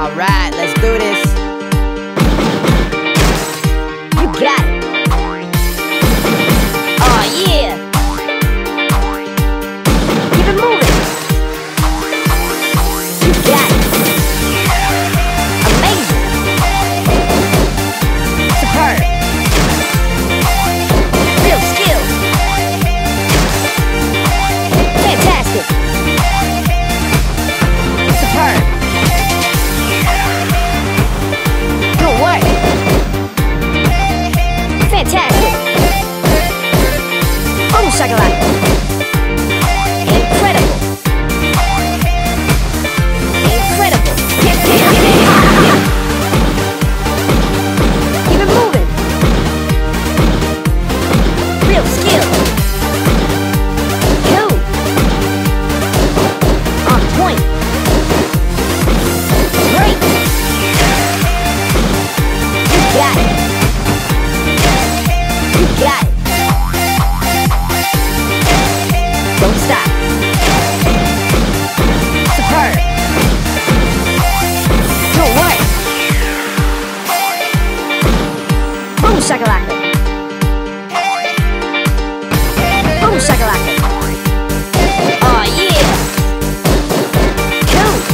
Alright, let's do this. You got it. Oh yeah. Keep it moving. You got it. Amazing. Superb. Real skill. Fantastic. Superb. Good work. Fantastic. Boom shakalaka. Incredible. Incredible. Keep it moving. Real skill. Cool. On point. Great. You got it. You got it. Don't stop. Superb. Good work. Boom shakalaka. Boom shakalaka. Oh yeah. Cool.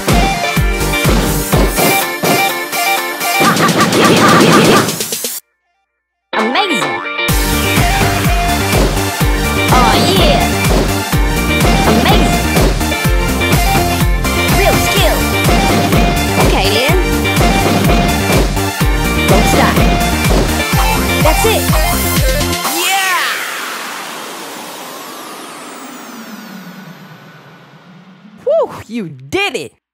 Amazing. Oh yeah. Amazing. Real skill. Okay then. Don't stop. That's it. Yeah. Whew, you did it.